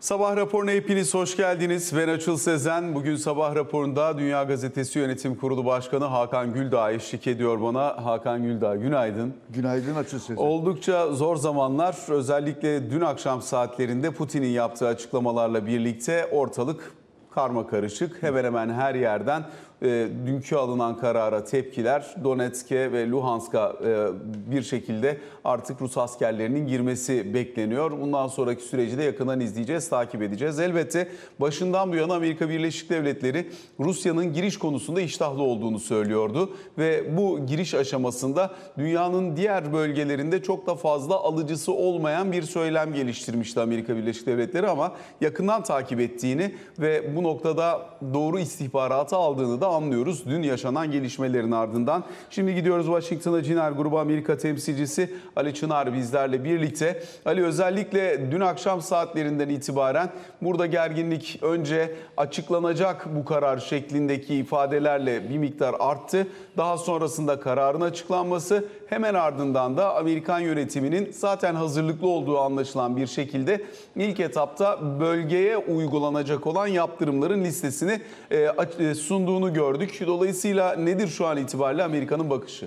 Sabah raporuna hepiniz hoş geldiniz. Ben Açıl Sezen. Bugün sabah raporunda Dünya Gazetesi Yönetim Kurulu Başkanı Hakan Güldağ eşlik ediyor bana. Hakan Güldağ, günaydın. Günaydın Açıl Sezen. Oldukça zor zamanlar, özellikle dün akşam saatlerinde Putin'in yaptığı açıklamalarla birlikte ortalık karmakarışık. Hemen hemen her yerden dünkü alınan karara tepkiler, Donetsk'e ve Luhansk'a bir şekilde artık Rus askerlerinin girmesi bekleniyor. Bundan sonraki süreci de yakından izleyeceğiz, takip edeceğiz. Elbette başından bu yana Amerika Birleşik Devletleri Rusya'nın giriş konusunda iştahlı olduğunu söylüyordu. Ve bu giriş aşamasında dünyanın diğer bölgelerinde çok da fazla alıcısı olmayan bir söylem geliştirmişti Amerika Birleşik Devletleri, ama yakından takip ettiğini ve bu noktada doğru istihbaratı aldığını da anlıyoruz dün yaşanan gelişmelerin ardından. Şimdi gidiyoruz Washington'a. Ciner Grubu Amerika temsilcisi Ali Çınar bizlerle birlikte. Ali, özellikle dün akşam saatlerinden itibaren burada gerginlik önce açıklanacak bu karar şeklindeki ifadelerle bir miktar arttı. Daha sonrasında kararın açıklanması, hemen ardından da Amerikan yönetiminin zaten hazırlıklı olduğu anlaşılan bir şekilde ilk etapta bölgeye uygulanacak olan yaptırımların listesini sunduğunu gördük. Dolayısıyla nedir şu an itibariyle Amerika'nın bakışı?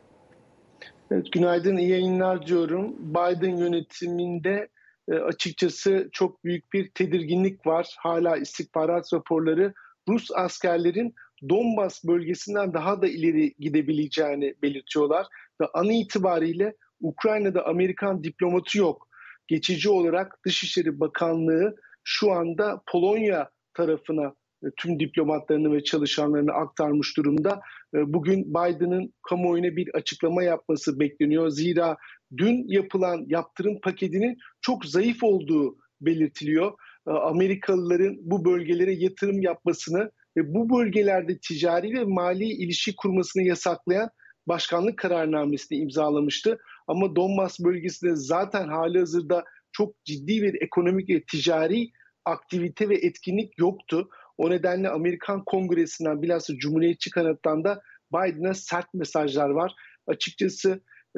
Evet, günaydın, iyi yayınlar diyorum. Biden yönetiminde açıkçası çok büyük bir tedirginlik var. Hala istihbarat raporları Rus askerlerin Donbas bölgesinden daha da ileri gidebileceğini belirtiyorlar. Ve an itibariyle Ukrayna'da Amerikan diplomatı yok. Geçici olarak Dışişleri Bakanlığı şu anda Polonya tarafına tüm diplomatlarını ve çalışanlarını aktarmış durumda. Bugün Biden'ın kamuoyuna bir açıklama yapması bekleniyor. Zira dün yapılan yaptırım paketinin çok zayıf olduğu belirtiliyor. Amerikalıların bu bölgelere yatırım yapmasını ve bu bölgelerde ticari ve mali ilişki kurmasını yasaklayan başkanlık kararnamesini imzalamıştı. Ama Donbas bölgesinde zaten halihazırda çok ciddi bir ekonomik ve ticari aktivite ve etkinlik yoktu. O nedenle Amerikan Kongresi'nden, bilhassa Cumhuriyetçi kanattan da Biden'a sert mesajlar var. Açıkçası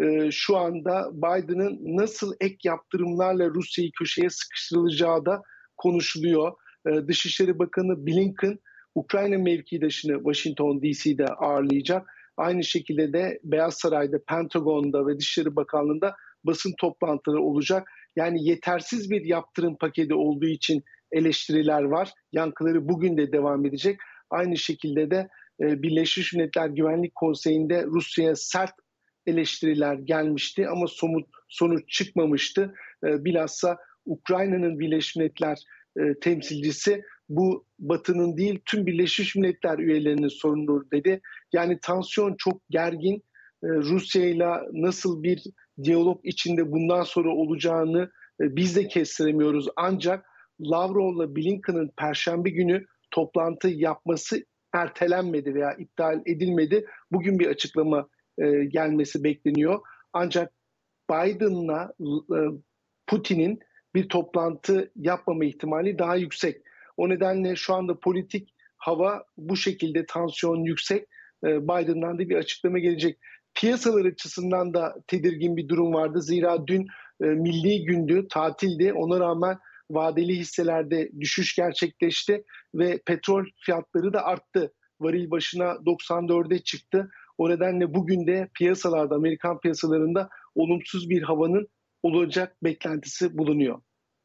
şu anda Biden'ın nasıl ek yaptırımlarla Rusya'yı köşeye sıkıştırılacağı da konuşuluyor. Dışişleri Bakanı Blinken, Ukrayna mevkidaşını Washington DC'de ağırlayacak. Aynı şekilde de Beyaz Saray'da, Pentagon'da ve Dışişleri Bakanlığı'nda basın toplantıları olacak. Yani yetersiz bir yaptırım paketi olduğu için eleştiriler var. Yankıları bugün de devam edecek. Aynı şekilde de Birleşmiş Milletler Güvenlik Konseyi'nde Rusya'ya sert eleştiriler gelmişti ama somut sonuç çıkmamıştı. Bilhassa Ukrayna'nın Birleşmiş Milletler temsilcisi bu Batı'nın değil tüm Birleşmiş Milletler üyelerinin sorunudur dedi. Yani tansiyon çok gergin. Rusya'yla nasıl bir diyalog içinde bundan sonra olacağını biz de kestiremiyoruz. Ancak Lavrov'la Blinken'ın Perşembe günü toplantı yapması ertelenmedi veya iptal edilmedi. Bugün bir açıklama gelmesi bekleniyor. Ancak Biden'la Putin'in bir toplantı yapmama ihtimali daha yüksek. O nedenle şu anda politik hava bu şekilde, tansiyon yüksek. Biden'dan da bir açıklama gelecek. Piyasalar açısından da tedirgin bir durum vardı. Zira dün milli gündü, tatildi. Ona rağmen vadeli hisselerde düşüş gerçekleşti ve petrol fiyatları da arttı. Varil başına 94'e çıktı. O nedenle bugün de piyasalarda, Amerikan piyasalarında olumsuz bir havanın olacak beklentisi bulunuyor.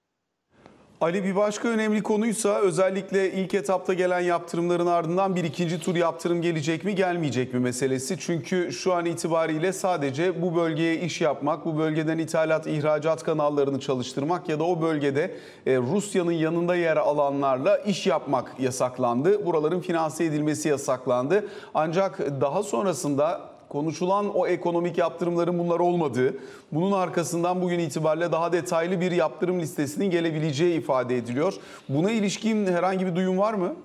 Ali, bir başka önemli konuysa özellikle ilk etapta gelen yaptırımların ardından bir ikinci tur yaptırım gelecek mi gelmeyecek mi meselesi. Çünkü şu an itibariyle sadece bu bölgeye iş yapmak, bu bölgeden ithalat, ihracat kanallarını çalıştırmak ya da o bölgede Rusya'nın yanında yer alanlarla iş yapmak yasaklandı. Buraların finanse edilmesi yasaklandı. Ancak daha sonrasında konuşulan o ekonomik yaptırımların bunlar olmadığı, bunun arkasından bugün itibariyle daha detaylı bir yaptırım listesinin gelebileceği ifade ediliyor. Buna ilişkin herhangi bir duyum var mı?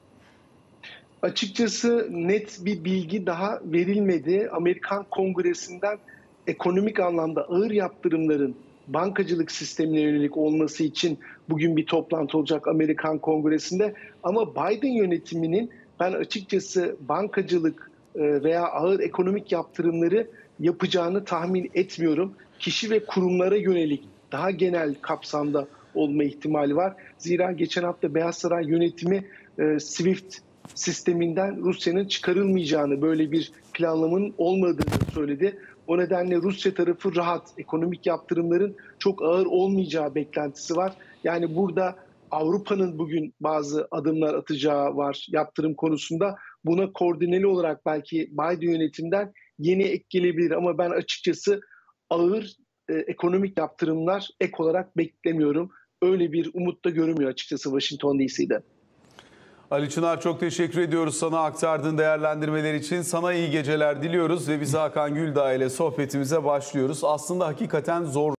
Açıkçası net bir bilgi daha verilmedi. Amerikan Kongresi'nden ekonomik anlamda ağır yaptırımların bankacılık sistemine yönelik olması için bugün bir toplantı olacak Amerikan Kongresi'nde. Ama Biden yönetiminin ben açıkçası bankacılık veya ağır ekonomik yaptırımları yapacağını tahmin etmiyorum. Kişi ve kurumlara yönelik daha genel kapsamda olma ihtimali var. Zira geçen hafta Beyaz Saray yönetimi SWIFT sisteminden Rusya'nın çıkarılmayacağını, böyle bir planlamanın olmadığını söyledi. O nedenle Rusya tarafı rahat, ekonomik yaptırımların çok ağır olmayacağı beklentisi var. Yani burada Avrupa'nın bugün bazı adımlar atacağı var yaptırım konusunda. Buna koordineli olarak belki Biden yönetimden yeni ek gelebilir ama ben açıkçası ağır ekonomik yaptırımlar ek olarak beklemiyorum. Öyle bir umut da görünmüyor açıkçası Washington DC'de. Ali Çınar, çok teşekkür ediyoruz sana aktardığın değerlendirmeler için. Sana iyi geceler diliyoruz ve biz Hakan Güldağ ile sohbetimize başlıyoruz. Aslında hakikaten zor